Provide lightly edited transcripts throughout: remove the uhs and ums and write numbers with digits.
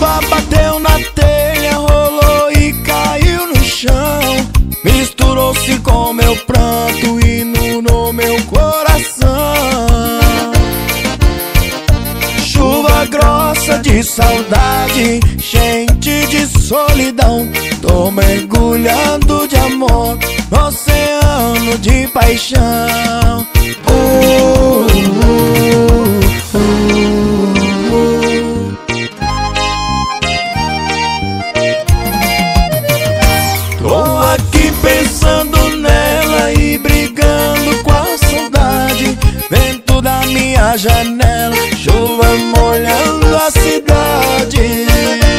chuva bateu na telha, rolou e caiu no chão. Misturou-se com meu pranto e inundou meu coração. Chuva grossa de saudade, gente de solidão. Tô mergulhando de amor no oceano de paixão. Tô aqui pensando nela e brigando com a saudade. Vento da minha janela, chuva molhando a cidade.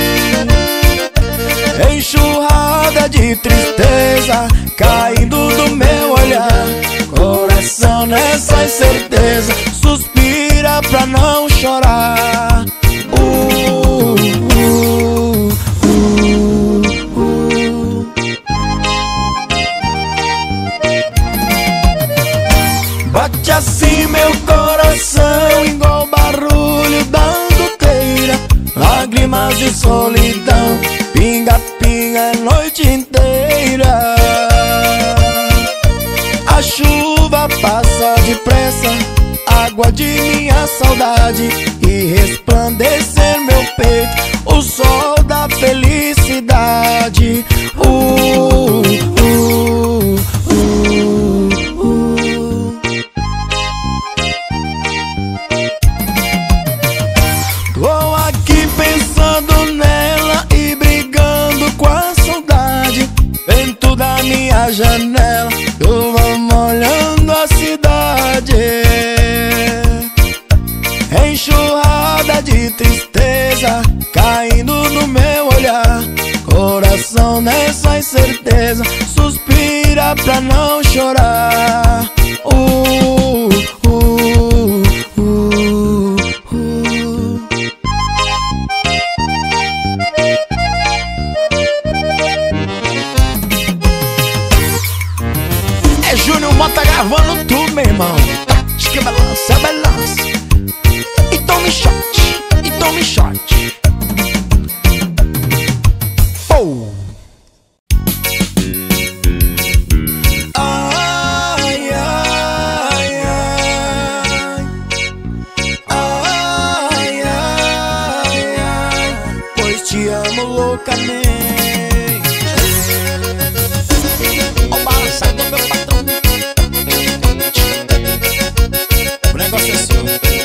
Enxurrada de tristeza caindo do meu olhar. Coração nessa incerteza suspira pra não chorar. Bate assim meu coração, igual barulho da goteira. Lágrimas de solidão, pinga, pinga a noite inteira. A chuva passa depressa, água de minha saudade, e resplandecer meu peito o sol da felicidade. Tô aqui pensando nela e brigando com a saudade. Vento da minha janela, chuva molhando a cidade. Enxurrada de tristeza caindo no meu olhar. Coração nessa incerteza suspira pra não chorar. É Júnior Mota gravando tudo, meu irmão. Acho que balança, balança. E tome shot, e tome shot. Oh. Ai, ai, ai. Ai, ai, ai. Pois te amo loucamente. Ó, balançado do meu patrão. O negócio é seu.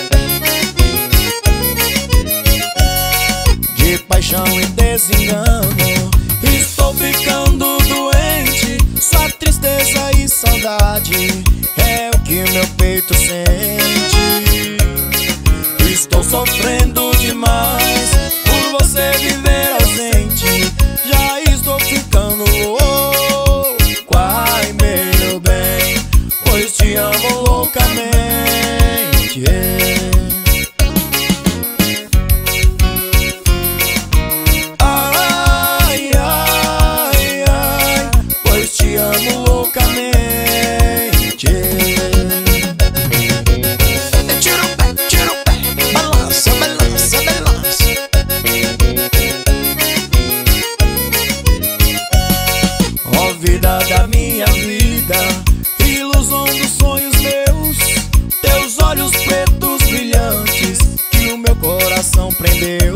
De paixão e desengano, estou ficando doente. Sua tristeza e saudade é o que meu peito sente. Estou sofrendo demais por você viver ausente. Já estou ficando louco, ai meu bem, pois te amo loucamente. Ai, ai, ai, pois te amo loucamente. Tira o pé, balança, balança, balança. Ó vida da minha vida, ilusão dos sonhos meus, teus olhos pretos brilhantes que o meu coração prendeu.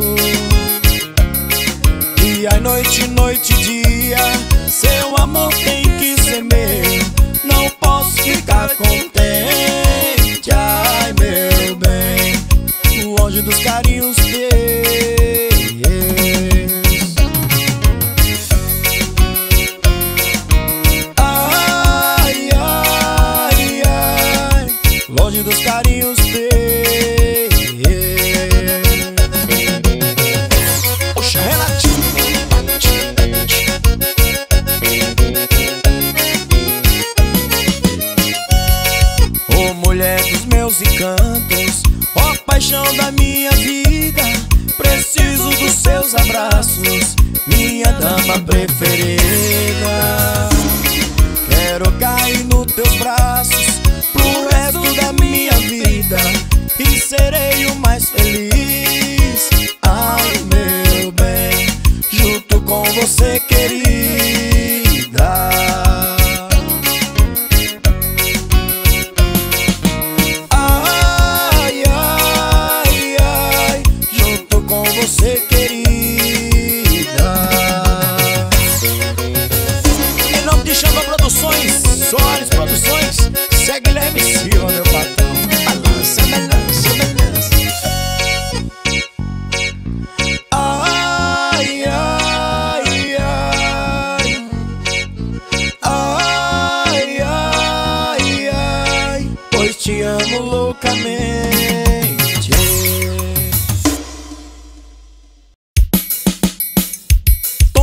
Dia, noite, noite, dia, seu amor tem que ser meu. Não posso ficar contente, ai meu bem, longe dos carinhos teus. Ai, ai, ai, longe dos carinhos teus. Poxa, Renatinho. Ô mulher dos meus encantos, ó paixão da minha vida, preciso dos seus abraços, minha dama preferida. Quero cair nos teus braços pro resto da minha vida e serei o mais feliz, ai meu bem.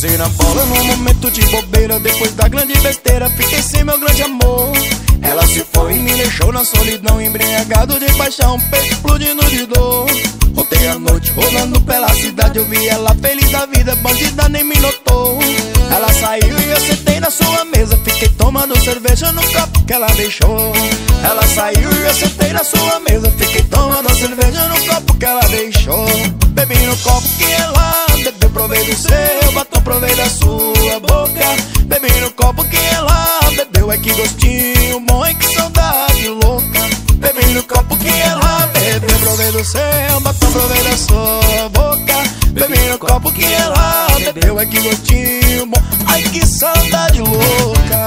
Pisei na bola num momento de bobeira, depois da grande besteira fiquei sem meu grande amor. Ela se foi e me deixou na solidão, embriagado de paixão, peito explodindo de dor. Ontem à noite, rolando pela cidade, eu vi ela feliz da vida, bandida nem me notou. Ela saiu e eu sentei na sua mesa, fiquei tomando cerveja no copo que ela deixou. Ela saiu e eu sentei na sua mesa, fiquei tomando cerveja no copo que ela deixou. Bebi no copo que ela bebeu, provei do seu batom, provei da sua boca. Bebi no copo que ela bebeu, ai que gostinho bom, ai que saudade louca. Bebi no copo que ela bebeu, provei do seu batom, provei da sua boca. Bebi no copo que ela bebeu, ai que gostinho bom, ai que saudade louca.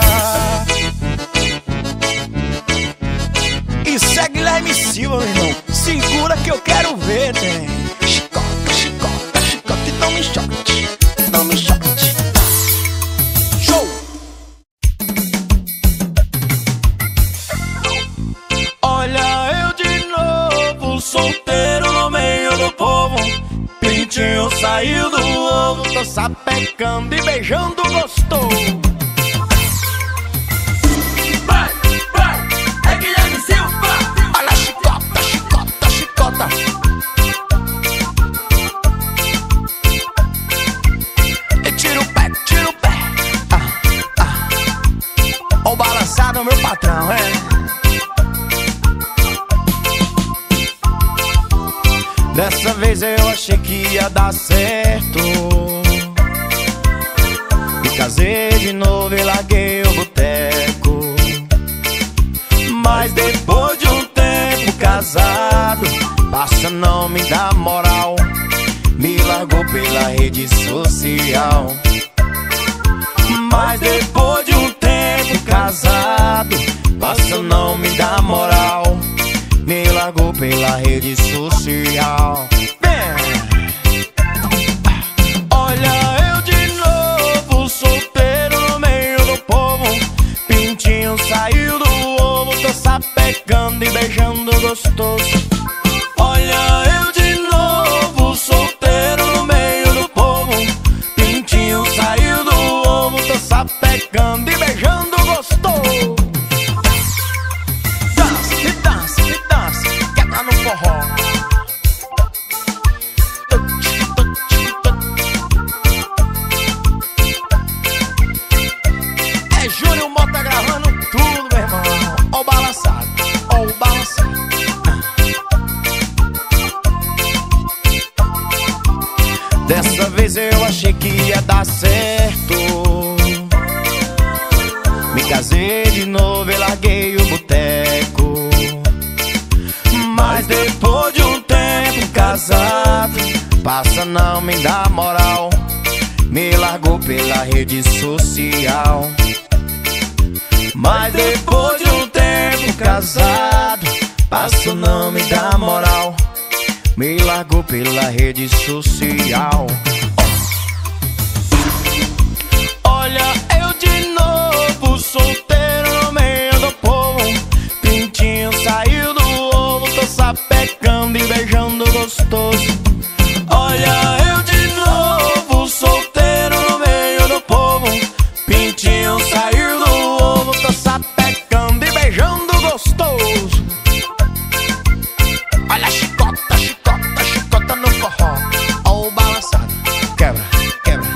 E segue Guilherme Silva, meu irmão, segura que eu quero ver, tem. Chicote, chicote, chicote, tome shot, tome shot. Show! Olha eu de novo, solteiro no meio do povo. Pintinho saiu do ovo, tô sapecando e beijando gostoso. Vai, vai, é Guilherme Silva. Olha a chicota, chicota, chicota. E tira o pé, tira o pé. Ó o balançado, meu patrão, é. Dessa vez eu achei que ia dar certo. Me casei de novo e larguei o boteco. Mas depois de um tempo casado, passa não me dá moral, me largou pela rede social. Mas depois de um tempo casado, passa não me dá moral, me largou pela rede social. Olha eu de novo, solteiro no meio do povo. Pintinho saiu do ovo, tô sapecando e beijando gostoso. Olha eu de novo, solteiro no meio do povo. Pintinho saiu do ovo, tô sapecando e beijando gostoso. Dança, e dança, e dança, quer tá no forró. É Júnior Mota gravando tudo, meu irmão. Ó o balançado, ó o balançado. Dessa vez eu achei que ia dar certo. Me casei de novo e larguei o boteco. Mas depois de um tempo casado, passa não me dá moral, me largou pela rede social. Mas depois de um tempo casado, passa não me dá moral, me largou pela rede social. Olha eu de novo, solteiro no meio do povo. Pintinho saiu do ovo, tô sapecando e beijando gostoso. Olha eu de novo, solteiro no meio do povo. Pintinho saiu do ovo, tô sapecando e beijando gostoso. Olha a chicota, chicota, chicota no forró. Ó o balançado, quebra, quebra.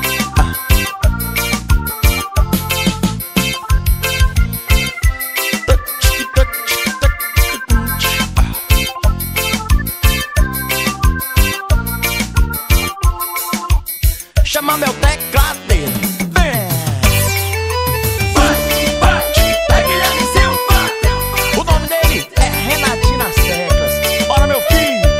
Chama meu tecladeiro. Vai, vai, é Guilherme Silva. O nome dele é Renatinho nas teclas. Bora, meu filho.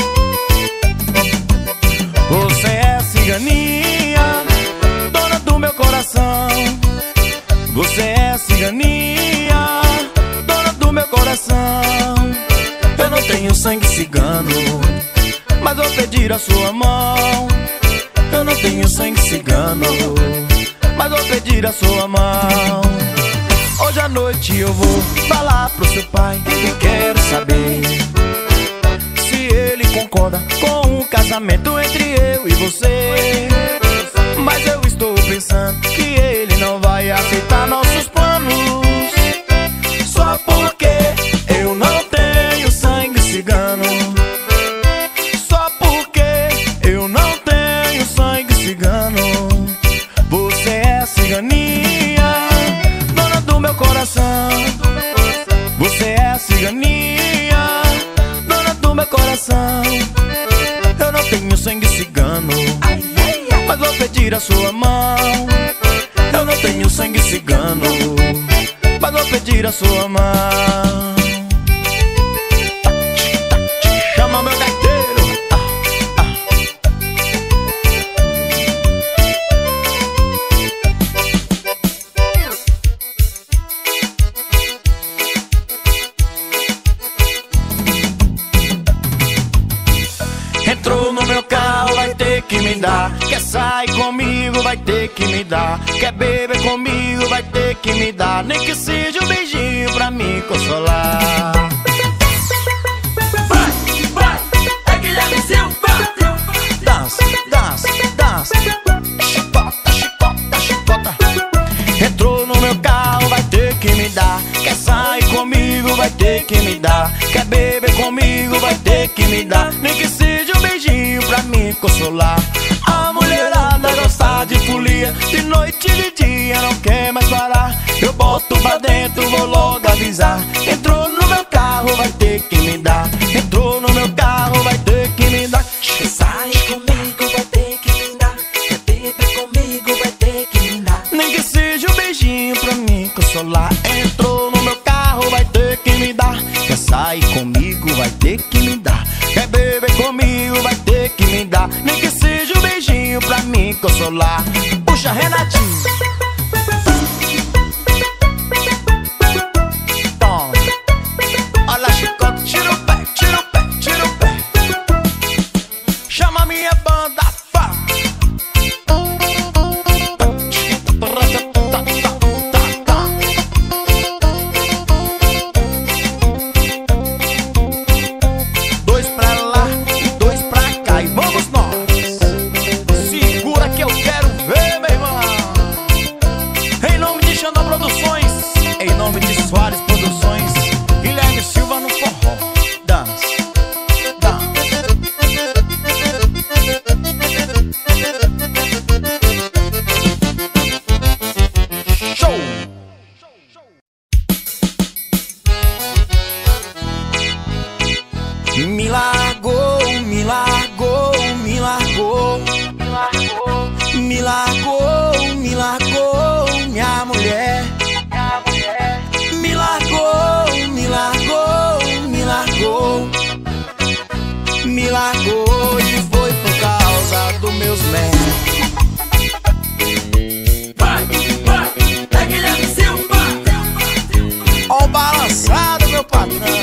Você é ciganinha, dona do meu coração. Você é ciganinha, dona do meu coração. Eu não tenho sangue cigano, mas vou pedir a sua mão. Eu não tenho sangue cigano, mas vou pedir a sua mão. Hoje à noite eu vou falar pro seu pai e quero saber se ele concorda com um casamento entre eu e você. Mas eu estou vou pedir a sua mão. Eu não tenho sangue cigano, mas vou pedir a sua mão. Chama meu gaiteiro. Entrou no meu carro, vai ter que me dar. Quer sair comigo, vai ter que me dar. Quer beber comigo, vai ter que me dar. Nem que seja um beijinho pra me consolar. Vai, vai, é Guilherme Silva. Dança, dança, dança. Chicota, chicota, chicota. Entrou no meu carro, vai ter que me dar. Quer sair comigo, vai ter que me dar. Quer beber comigo, vai ter que me dar. Nem que seja um beijinho pra me consolar. A mulherada gosta de folia, de noite e de dia não quer mais parar. Eu boto pra dentro, vou logo avisar. Entrou no meu carro, vai ter que me dar. Entrou no meu carro, vai ter que me dar. Quer sair comigo, vai ter que me dar. Quer beber comigo, vai ter que me dar. Nem que seja um beijinho pra me consolar. Entrou no meu carro, vai ter que me dar. Quer sair comigo, vai ter que me dar. Quer beber comigo, vai ter que me dar. Nem que seja um beijinho pra me consolar. Puxa, Renatinho. Toma. Olha, chicote, tira o pé, tira o pé, tira o pé. Chama minha banda, fá. Dois pra lá e dois pra cá e vamos nós. Segura que eu quero ver, meu irmão. Em nome de Xandão Produções, em nome de Soares Produções, Guilherme Silva no forró. Dança, dança. Show! Me largou, me largou, me largou. Me largou, me largou, minha mulher. Me largou, me largou, me largou. Me largou e foi por causa dos meus médicos. Vai, vai, é Guilherme Silva. Ó o balançado, meu patrão.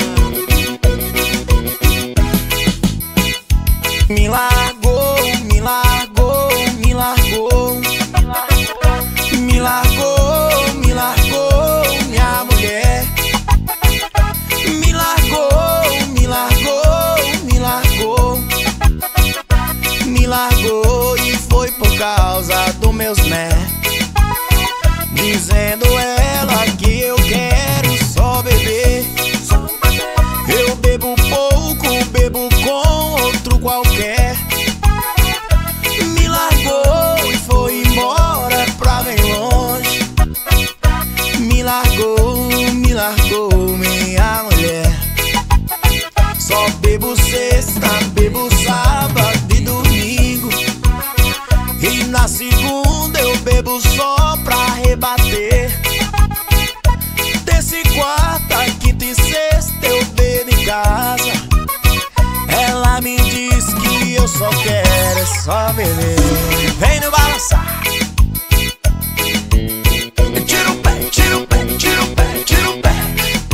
Me largou, me largou, me largou. Me largou, me largou, minha mulher. Me largou, me largou, me largou. Me largou e foi por causa dos meus médicos. Dizendo ela que eu quero só beber. Eu bebo pouco, bebo com outro qualquer. Me largou e foi embora pra bem longe. Me largou, minha mulher. Só bebo sexta, bebo sábado e domingo. E na segunda eu bebo só pra rebater. Terça e quarta, quinta e sexta eu bebo em casa. Ela me diz que eu só quero é só beber. Vem no balançar. Tira o pé, tira o pé, tira o pé, tira o pé.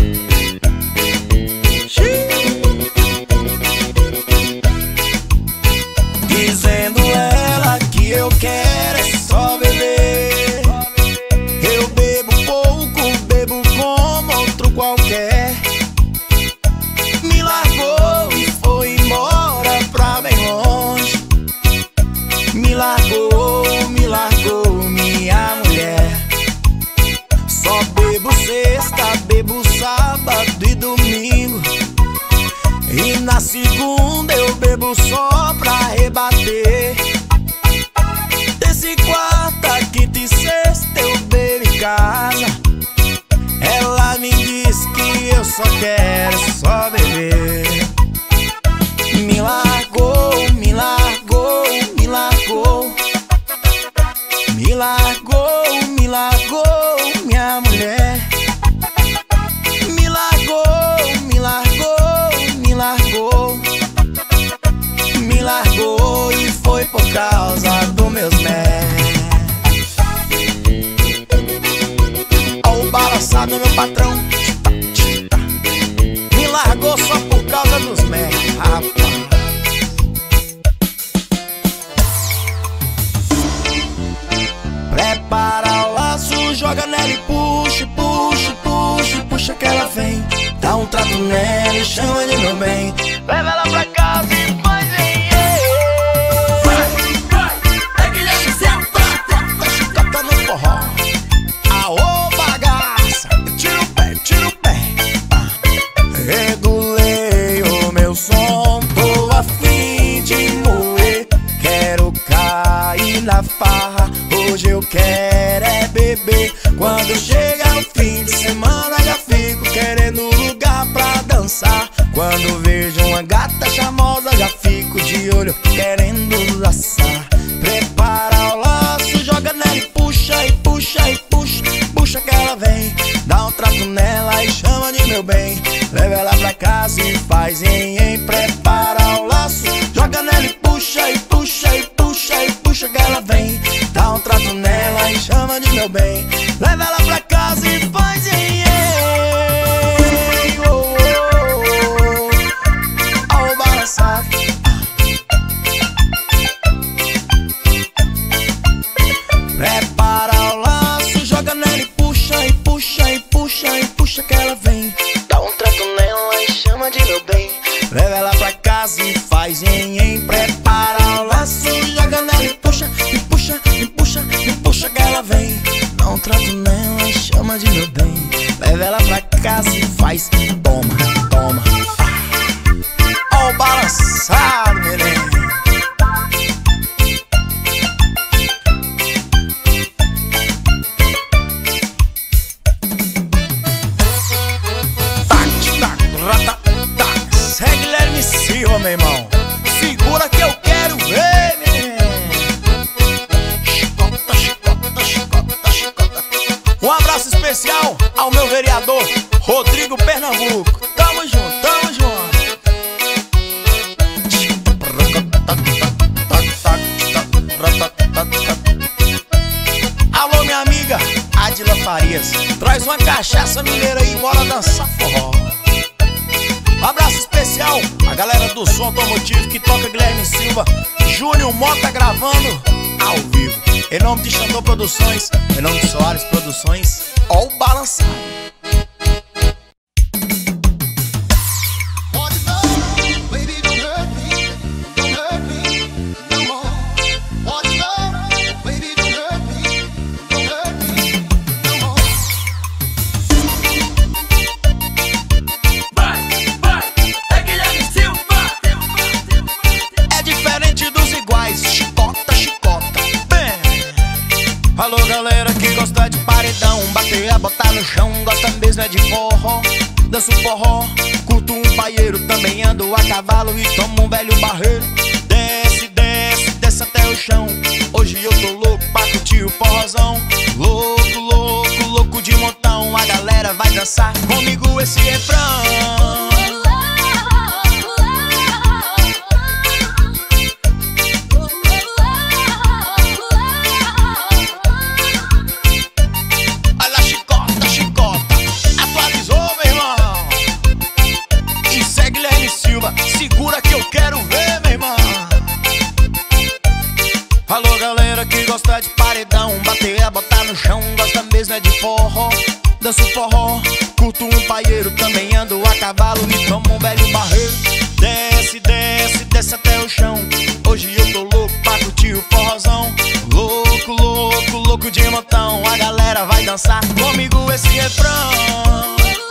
Dizendo ela que eu quero é só beber. Eu bebo pouco, bebo como outro qualquer. Me largou e foi embora pra bem longe. Me largou, minha mulher. Só bebo sexta, bebo sábado e domingo. E na segunda eu bebo só pra rebater. Terça e quarta, quinta e sexta eu bebo em casa. Ela me diz que eu só quero só beber. Me largou, me largou, me largou. joga nela e puxa, puxa, puxa, puxa que ela vem. Dá um trato nela e chama de meu bem. Leva ela pra casa e faz É Guilherme Silva. chicota no forró. Aô bagaça, tira o pé, tira o pé. Regulei o meu som, tô a fim de moer. Quero cair na farra, hoje eu quero é beber. Quando chega o fim de semana já fico querendo lugar pra dançar. Quando vejo uma gata charmosa já fico de olho querendo laçar. Prepara o laço, joga nela e puxa, e puxa, e puxa, puxa que ela vem. Dá um trato nela e chama de meu bem. Leva ela pra casa e faz em. Prepara o laço, joga nela e puxa, e puxa, e puxa, e puxa que ela vem. Dá um trato nela e chama de meu bem. Leva ela pra casa e faz em. Oh, oh, oh, oh, balançado. Prepara o laço, joga nela e puxa, e puxa, e puxa, e puxa que ela vem. Dá um trato nela e chama de meu bem. Leva ela pra casa e faz em. Prepara o laço, joga nela e puxa, e puxa, e puxa, e puxa que ela vem. Dá um trato nela e chama de meu bem. Leva ela pra casa e faz. Toma, toma. Ó o balançado, menino. É Guilherme Silva, meu irmão. Segura que eu quero ver, menino. Chicota, chicota, chicota, chicota. Um abraço especial ao meu vereador Rodrigo Pernambuco. Tamo junto, tamo junto. Alô, minha amiga Adila Farias. Traz uma cachaça mineira aí, bora dançar forró. Um abraço especial a galera do som automotivo que toca Guilherme Silva, Júnior Mota gravando ao vivo. Em nome de Xandô Produções, em nome de Soares Produções, ó o balançado. Alô galera que gosta de paredão, bater, botar no chão, gosta mesmo é de forró. Danço forró, curto um paieiro, também ando a cavalo e tomo um velho barreiro. Desce, desce, desce até o chão, hoje eu tô louco pra curtir o forrozão. Louco, louco, louco de montão, a galera vai dançar comigo esse refrão. Segura que eu quero ver, meu irmão. Alô galera que gosta de paredão, bater, botar no chão, gosta mesmo é de forró. Danço forró, curto um paieiro, também ando a cavalo e tomo um velho barreiro. Desce, desce, desce até o chão, hoje eu tô louco pra curtir o forrozão. Louco, louco, louco de montão, a galera vai dançar comigo esse refrão.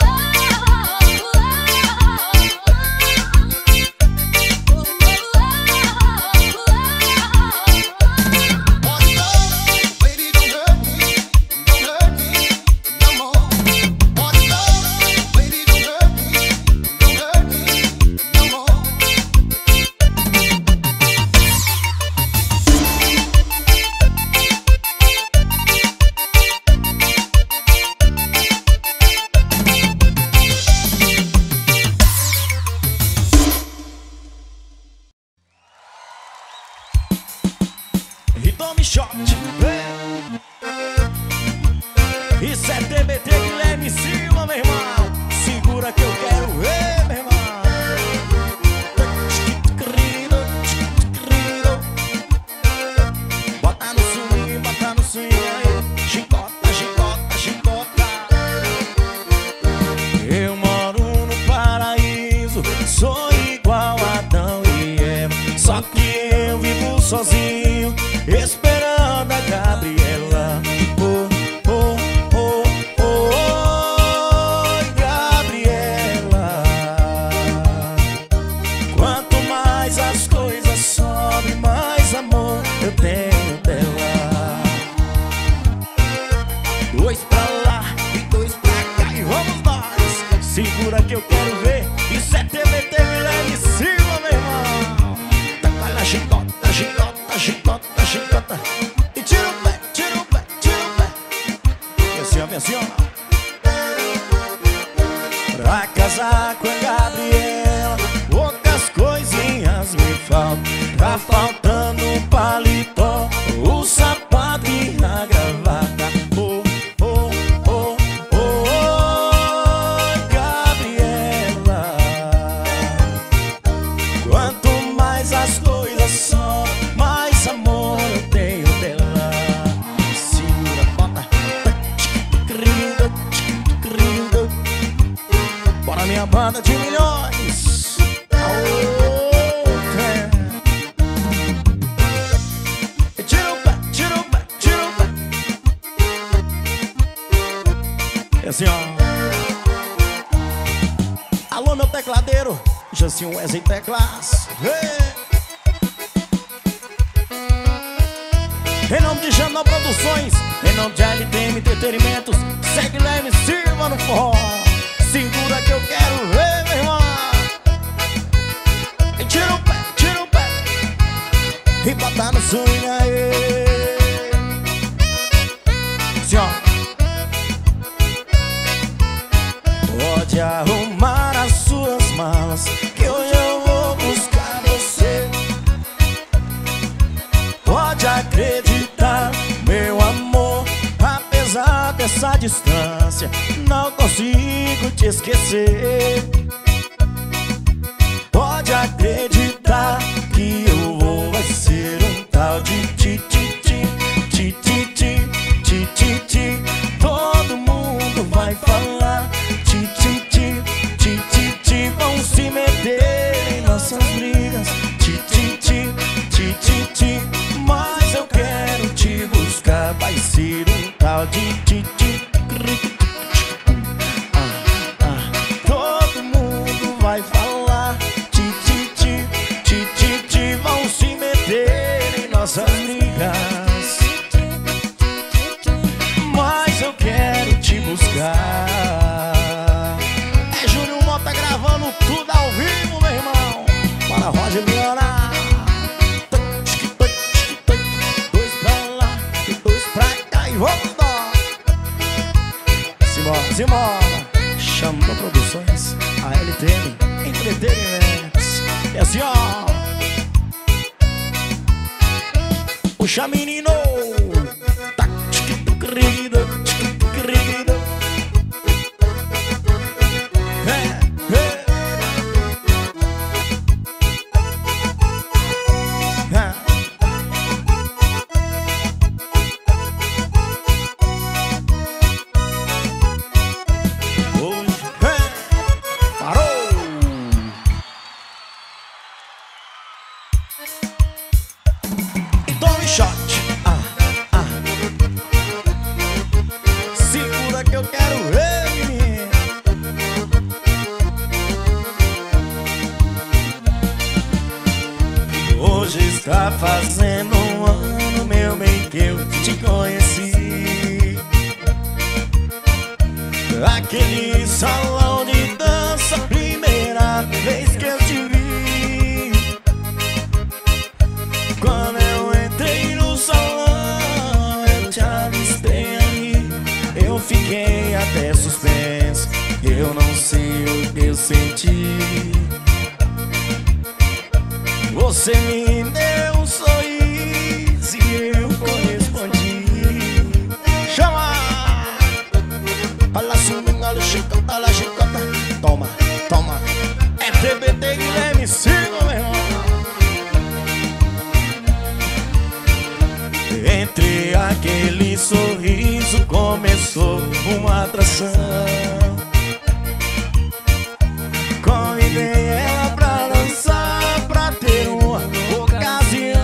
E tome shot, isso é TBT Guilherme Silva, meu irmão. Segura que eu quero ver, meu irmão. Bota no swing aí. Chicota, chicota, assim, ó. Pra casar com a Gabriela, poucas coisinhas me faltam. Tá faltando um paletó, o sapato e a gravata. Oh, oh, oh, oh, oh, Gabriela. Quanto mais as coisas são, mais amor eu tenho dela. Segura, bota. Bora minha banda de milhões. Tira o pé, tira o pé, tira o pé. É assim, ó. Alô, meu tecladeiro, Jacinho Wesley Teclas. Em nome de Janão Produções, em nome de LTM Entretenimentos, segue lá e me sirva no forró. Segura que eu quero ver, meu irmão. E tira o pé e bota no swing aí. Assim, ó. Pode arrumar as suas malas, que hoje eu vou buscar você. Pode acreditar, meu amor, apesar dessa distância, não consigo te esquecer. Pode acreditar que eu vou vai ser um tal de ti. Todo mundo vai falar ti. Vão se meter em nossas brigas ti. Mas eu quero te buscar, vai ser um tal de ti. Todo mundo vai falar ti. Vão se meter em nossas brigas, mas eu quero te buscar. É Júnior Mota gravando tudo ao vivo, meu irmão. Para Roger Viana. Dois pra lá e dois pra cá e vamos dar. Simbora. Chama Produções, a LTM Entretenimentos. É assim, ó. Puxa, menino. Shot. Segura que eu quero ver, menino. Hoje está fazendo um ano, meu bem, que eu te conheci. Aquele salão de dança, primeira vez que eu te vi. Quando eu entrei no salão, eu te avistei ali. Eu fiquei até suspenso, eu não sei o que eu senti. Você me deu um sorriso e eu correspondi. Chama! Fala swinga, chicota, la chicota. Toma. É TBT Guilherme Silva, meu irmão. Entre aquele sorriso começou uma atração. Convidei ela pra dançar, pra ter uma ocasião.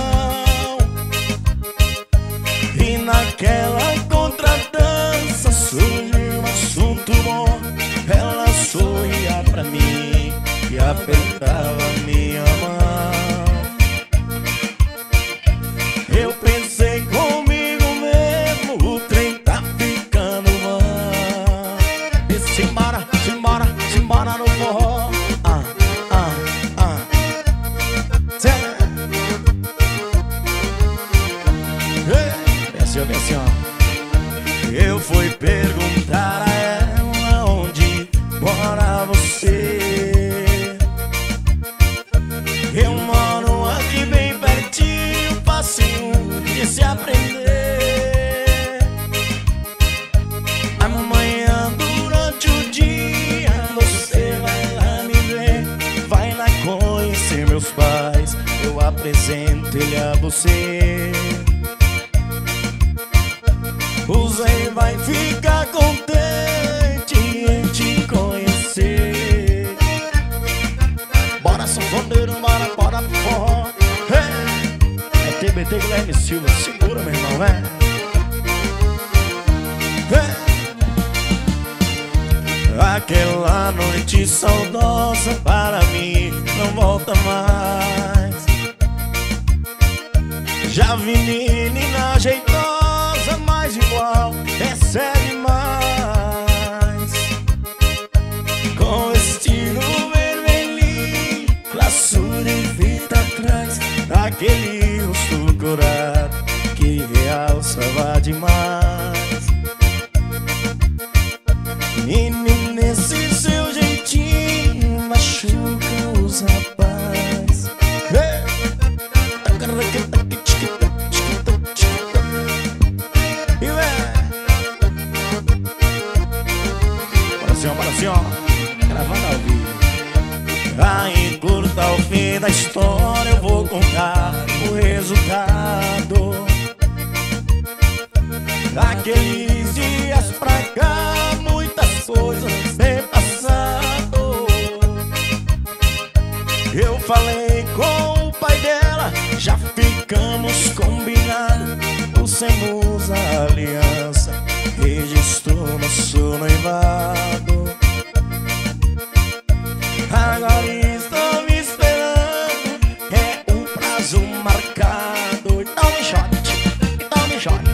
E naquela contradança surgiu um assunto bom. Ela sorria pra mim e apertava minha mão. Eu pensei comigo mesmo, o trem tá ficando bom. E simbora no forró. Desce, ó. Eu fui perguntar a ela onde mora você. Eu moro aqui bem pertinho, facinho de se aprender. Amanhã durante o dia você vai lá me ver, vai lá conhecer meus pais, eu apresento ele a você. O Zé vai ficar contente em te conhecer. Bora sanfoneiro, bora pro forró. É TBT Guilherme Silva, segura meu irmão, Aquela noite saudosa para mim não volta mais. Já vi menina jeitosa, mas igual recebe mais. Com estilo vermelhinho, laço de fita atrás, aquele rosto corado que realçava demais. Menino, nesse seu jeitinho machuca os rapazes. Bora assim, ó, gravando ao vivo. Aí curta o fim da história, eu vou contar o resultado. Daqueles dias pra cá, muitas coisas têm passado. Eu falei com o pai dela, já ficamos combinados. Pusemos a aliança, registrou nosso noivado. Agora estou me esperando, é um prazo marcado. Então me shot, então me shot.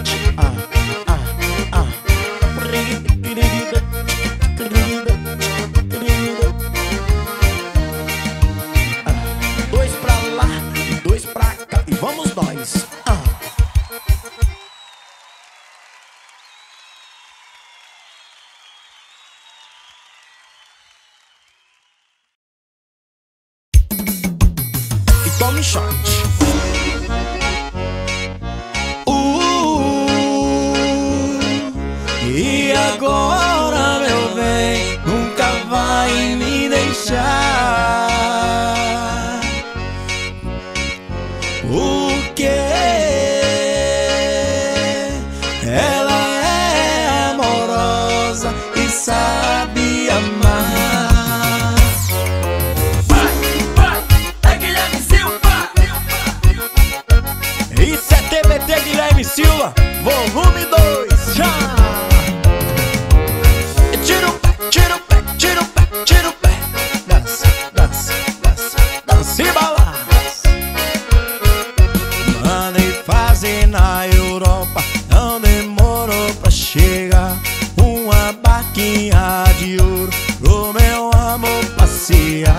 Dois pra lá e dois pra cá, e vamos nós. E tome shot. E agora, meu bem, nunca vai me deixar. Porque ela é amorosa e sabe amar. É Guilherme Silva. Isso é TBT Guilherme Silva, volume 2, já! Tira o pé, tira o pé, tira o pé, tira o pé. Dança, dança, dança, dança e balança. Mandei fazer na Europa, não demorou pra chegar. Uma barquinha de ouro pro meu amor passear.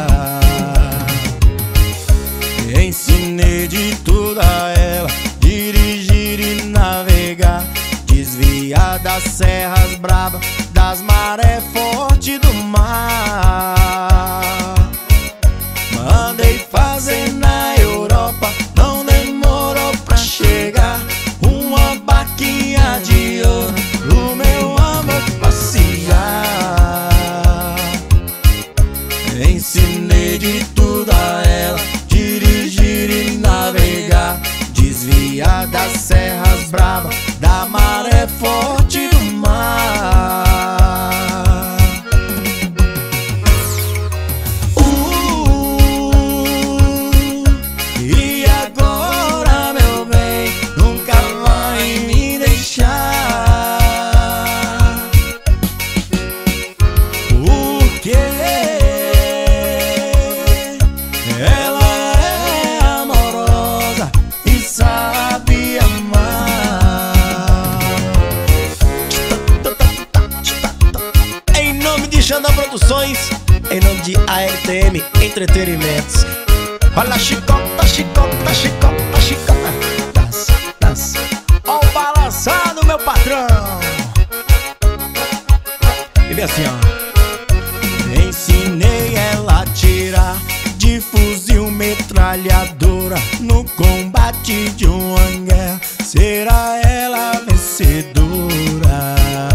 Ensinei de tudo a ela, dirigir e navegar, desviar das serras bravas, das marés fortes do mar. Mandei fazer na Europa, não demorou pra chegar. Uma barquinha de ouro pro meu amor passear. Ensinei de tudo a ela, dirigir e navegar, desviar das serras bravas, da maré forte do mar. E agora, meu bem, nunca vai me deixar. Porque ela é amorosa e sabe amar. Em nome de Xandão Produções, em nome de ARTM Entretenimentos. Olha a chicota, chicota, chicota, chicota. Dança, dança. Ó o balançado, meu patrão. vê assim, ó. Ensinei ela a atirar de fuzil metralhadora no combate de uma guerra. Será ela a vencedora?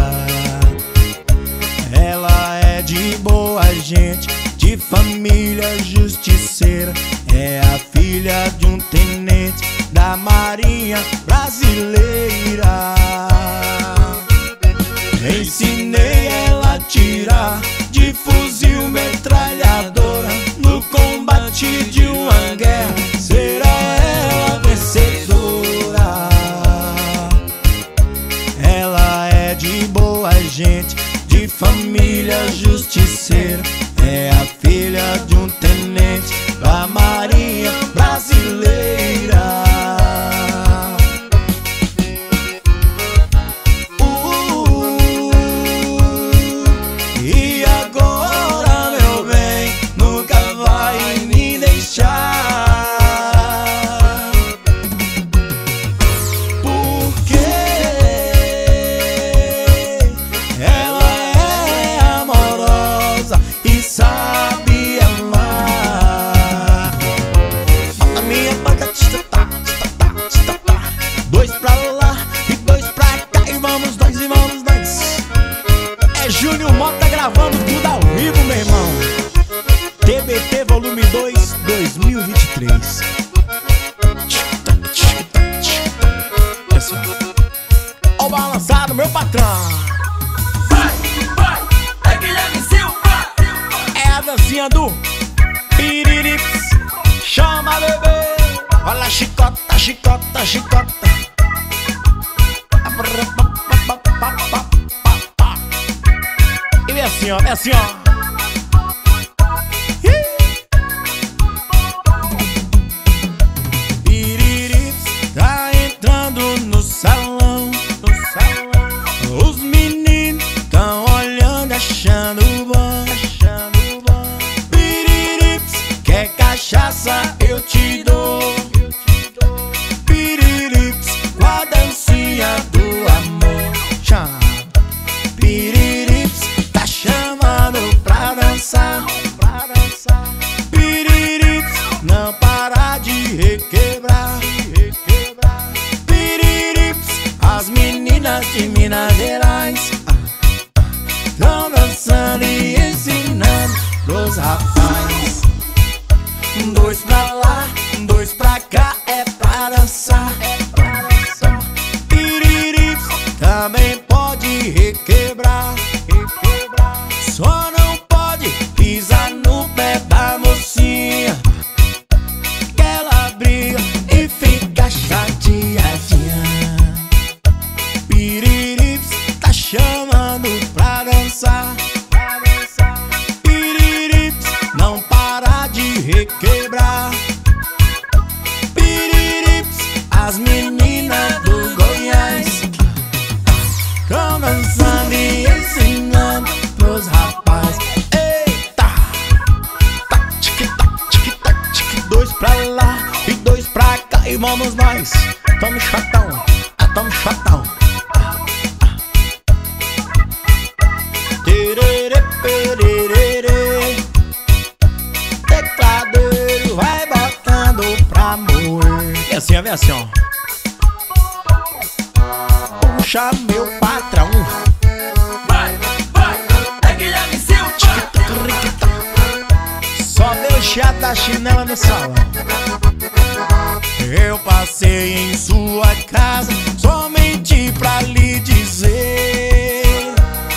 Ela é de boa gente, de família justiceira. É a filha de um tenente da Marinha Brasileira. Ensinei ela a atirar de fuzil metralhadora no combate de uma guerra. Será ela a vencedora? Ela é de boa gente, de família justiceira. É a filha de um tenente da Marinha Brasileira. E agora, meu bem, nunca vai me deixar, porque ela é amorosa e sabe amar. A minha banda dois pra lá e dois pra cá, e vamos nós, e vamos nós. É Júnior Mota gravando tudo ao vivo, meu irmão. TBT Volume 2, 2023. Ó o balançado, meu patrão. Vai, é Guilherme Silva. É a dancinha do Piririps. Chama, bebê. Olha a chicota, chicota, chicota. E vem assim, ó, vem assim, ó. Piririps tá entrando no salão, no salão. Os meninos tão olhando, achando bom, achando bom. Piririps, quer cachaça? Eu te dou. Piririps, com a dancinha do amor. Chama. Piririps, tá chamando pra dançar, pra dançar. Piririps, não para de requebrar, requebrar. Piririps, as meninas de Minas Gerais tão dançando e ensinando pros rapazes. Dois pra lá, dois pra cá, é pra dançar, é pra dançar. Piririps, também pode requebrar, requebrar. Só não pode pisar no pé da mocinha, que ela briga e fica chateadinha. Piririps, tá chamando pra dançar, pra dançar. Piririps, não para de requebrar. Piririps, as meninas do Goiás tão dançando e ensinando pros rapazes. Eita! Tac, tic, tac, tic, tac, tic. Dois pra lá e dois pra cá, e vamos nós. Tamo chatão, tamo chatão. Tererê, pererê. Tecladeiro vai botando pra moer. E assim, vem assim, ó. Puxa, meu patrão. Vai, é Guilherme Silva. Só deu chato da chinela no salão. Eu passei em sua casa somente pra lhe dizer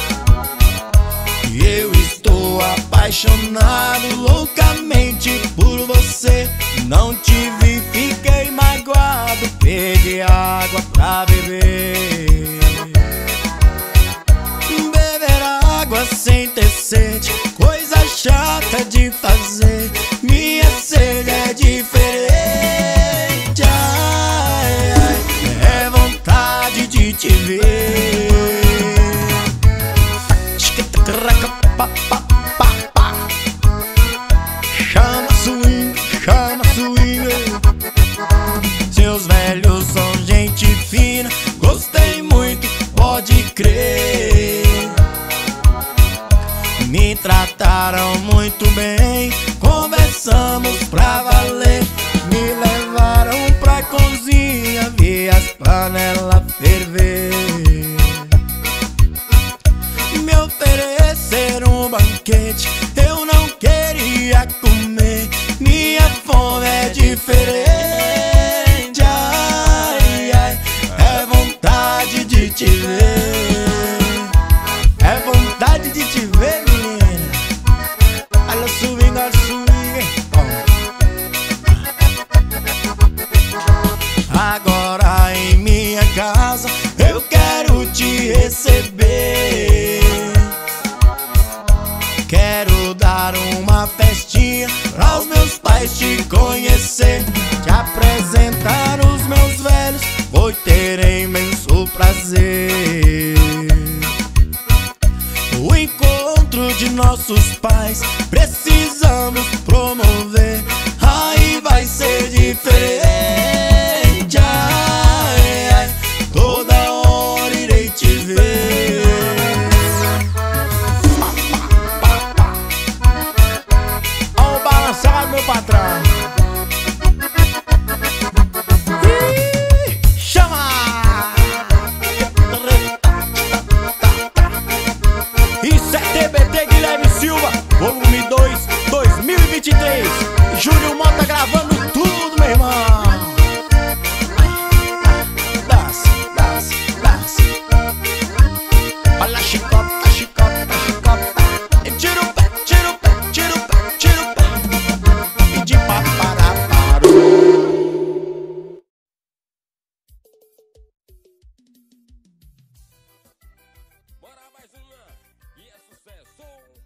que eu estou apaixonado loucamente por você. Não te vi, fiquei magoado, peguei água pra beber. Beber água sem ter sede, coisa chata de fazer. Minha sede é diferente. Ai, ai, é vontade de te ver. Chama swing, chama swing. Seus velhos são gente fina, gostei muito, pode crer. panela ferver. Me ofereceram um banquete, eu não queria comer. Minha fome é diferente, ai, ai. É vontade de te ver, é vontade de te ver, menina. Alô, swing, agora em minha casa eu quero te receber. Quero dar uma festinha para os meus pais te conhecer, te apresentar os meus velhos, vou ter imenso prazer. O encontro de nossos pais precisamos promover, aí vai ser diferente, ai, ai. Toda hora irei te ver. Ó o balançado, meu patrão. Chama! Isso é TBT Guilherme Silva, volume 2, 2023. Júnior Mota gravando tudo, meu irmão. Desce, desce, desce. Olha a chicota, chicota, chicota. E tira o pé, tira o pé, tira o pé, tira o pé. E de papará parou. Bora mais uma, e é sucesso!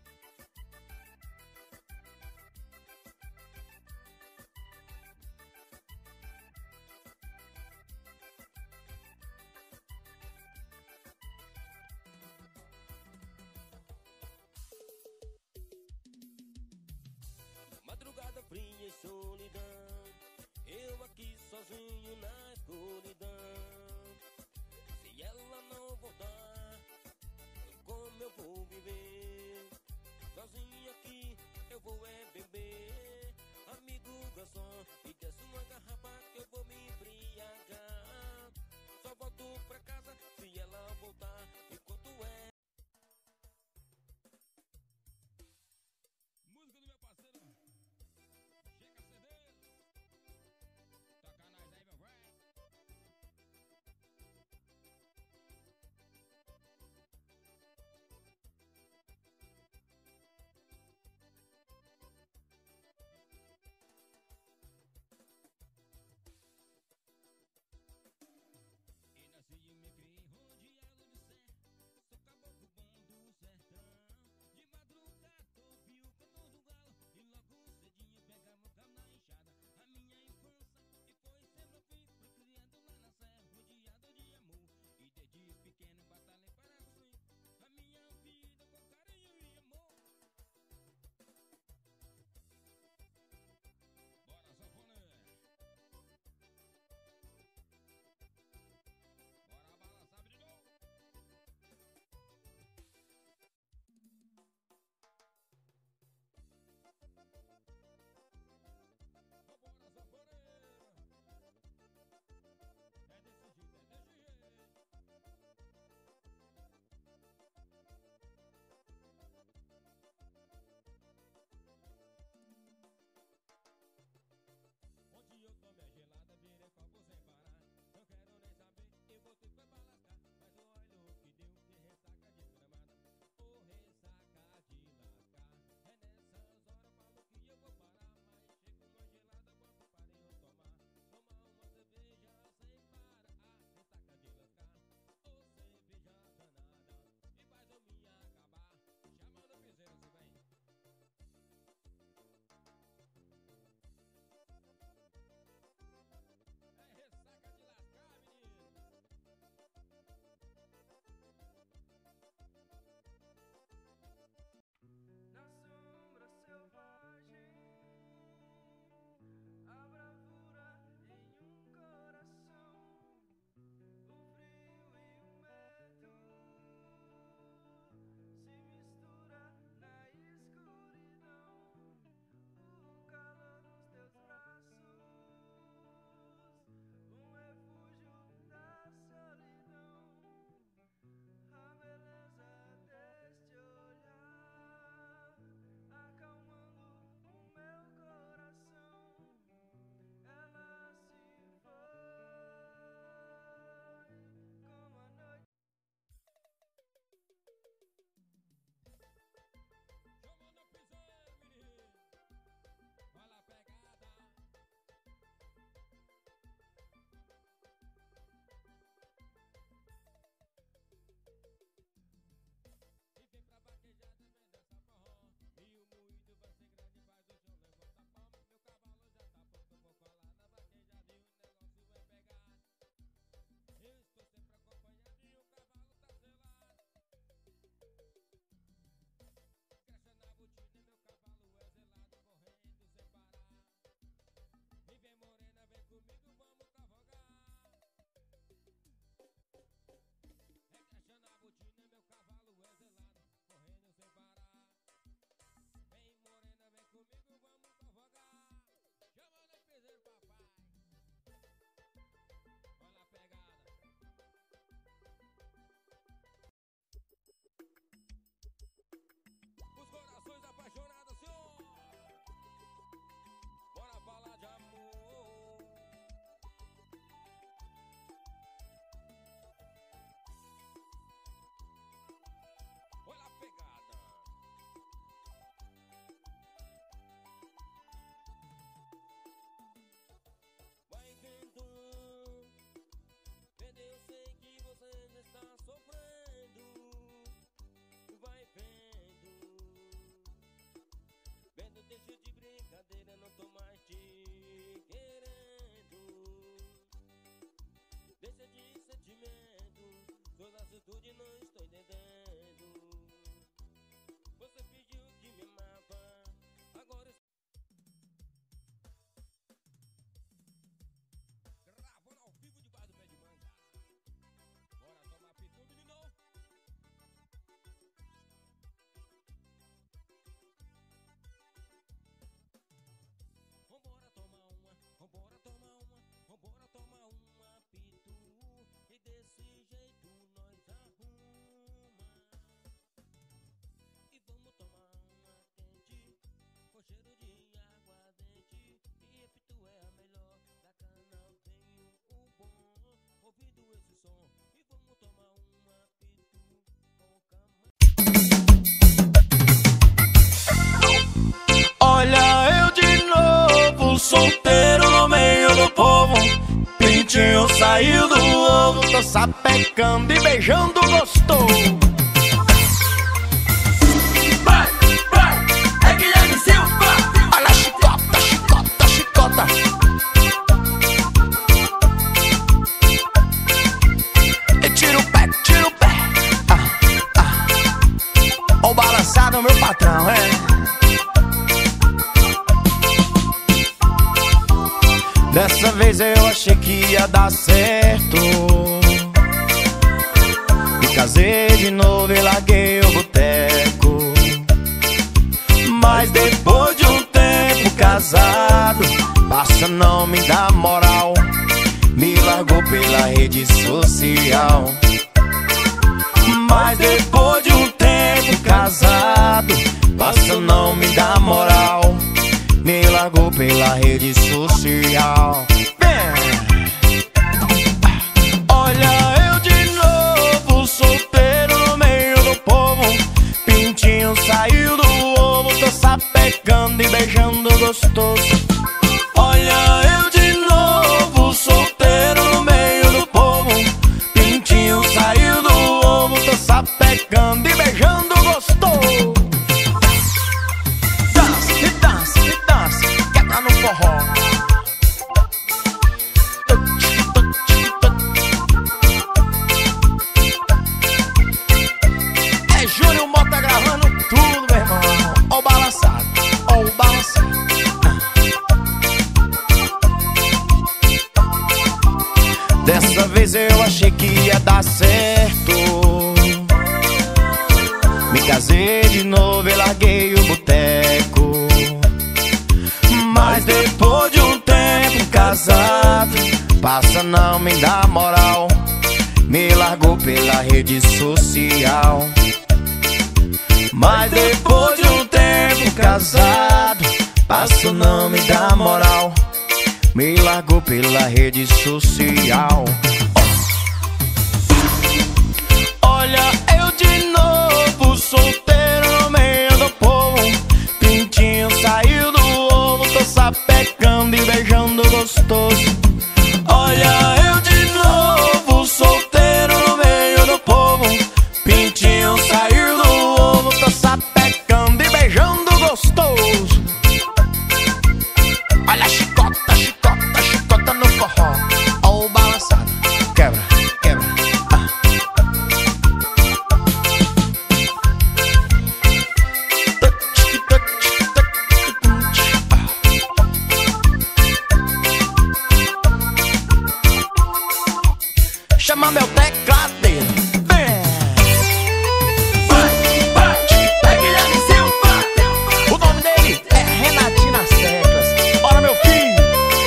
Madrugada fria e solidão, eu aqui sozinho na escuridão. Se ela não voltar, como eu vou viver? Sozinho aqui eu vou beber. Amigo garçom, me desce uma garrafa que eu vou me embriagar. Só volto pra casa se ela voltar, enquanto é. Música do meu parceiro Checa CD. Toca nós aí, meu velho. saiu do ovo, tô sapecando e beijando gostoso. Vai, é Guilherme Silva. Olha a chicota, chicota, chicota. E tira o pé, tira o pé. O balançado, meu patrão, é. Dessa vez eu achei que ia dar certo. Me casei de novo e larguei o boteco. Mas depois de um tempo casado, passa não me dá moral, me largou pela rede social. Mas depois de um tempo casado, passa não me dá moral, me largou pela rede social. Olha eu de novo, solteiro no meio do povo. Pintinho saiu do ovo, tô sapecando e beijando gostoso. Olha eu de novo, solteiro no meio do povo. Pintinho saiu do ovo, tô sapecando e beijando gostoso. Dança e dança e dança, quer tá no forró. É Júnior Mota gravando tudo, meu irmão. Ó o balançado, ó o balançado. Dessa vez eu achei que ia dar certo. Me casei de novo e larguei o boteco. Mas depois de um tempo casado, passa não me dá moral, me largou pela rede social. Mas depois de um tempo casado, passa não me dá moral, me largou pela rede social. Olha eu de novo, solteiro no meio do povo. Pintinho saiu do ovo, tô sapecando e beijando gostoso. Olha eu de novo, solteiro no meio do povo. Pintinho saiu do ovo, tô sapecando e beijando gostoso. Olha a chicota, chicota, chicota no forró. Ó o balançado, quebra, quebra. Chama meu tecladeiro. É Guilherme Silva. O nome dele é Renatinho nas teclas. Ora meu filho,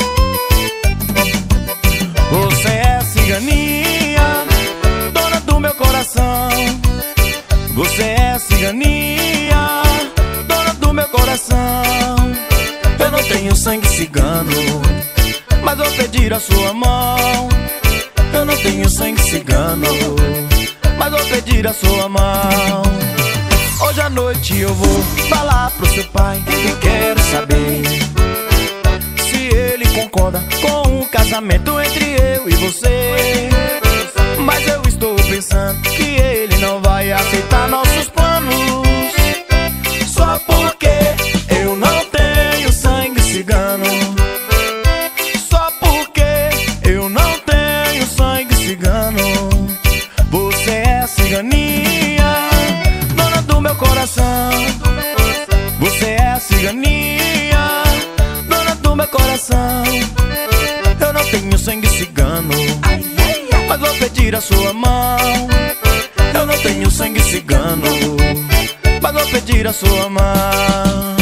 você é ciganinha, dona do meu coração. Você é ciganinha, dona do meu coração. Eu não tenho sangue cigano, mas vou pedir a sua mão. Eu não tenho sangue cigano, mas vou pedir a sua mão. Hoje à noite eu vou falar pro seu pai e quero saber se ele concorda com o casamento entre eu e você. Mas eu estou pensando que ele não vai aceitar nossos planos, só porque eu não tenho sangue cigano. Só porque eu não tenho sangue cigano. Você é ciganinha, dona do meu coração. Você é ciganinha, dona do meu coração. Eu não tenho sangue cigano, mas vou pedir a sua mão. Eu não tenho sangue cigano, mas vou pedir a sua mão.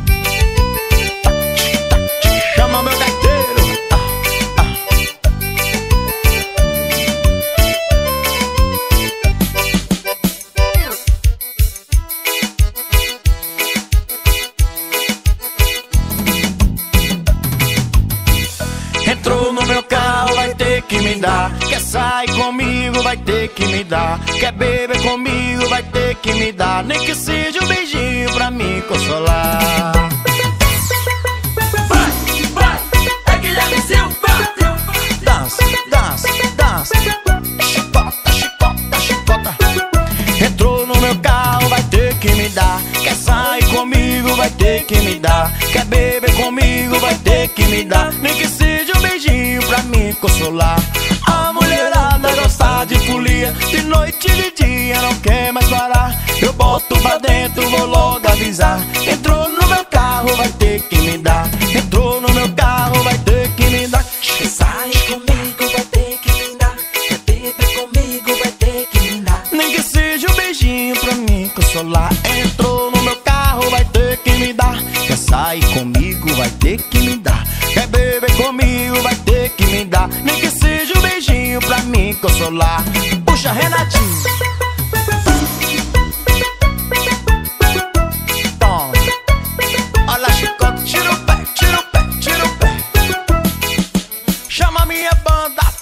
Chama meu gaiteiro. Entrou no meu carro, vai ter que me dar. Quer sair comigo, vai ter que me dar. Quer beber comigo, vai ter que me dar. Nem que seja um beijinho pra me consolar. Vai, é Guilherme Silva. Dança, dança, me dá, nem que seja um beijinho pra me consolar. A mulherada gosta de folia, de noite e de dia não quer mais parar. Eu boto pra dentro, vou logo avisar. Entrou no meu carro, vai ter que me dar. Entrou no meu carro, vai ter que me dar. Quer sair comigo, vai ter que me dar. Quer beber comigo, vai ter que me dar. Nem que seja um beijinho pra me consolar. Entrou no meu carro, vai ter que me dar. Quer sair comigo, vai ter que me dar. Quer beber comigo, vai ter que me dar. Nem que seja um beijinho pra me consolar. Puxa, Renatinho. Toma. Olha, chicote, tira o pé, tira o pé, tira o pé. Chama minha banda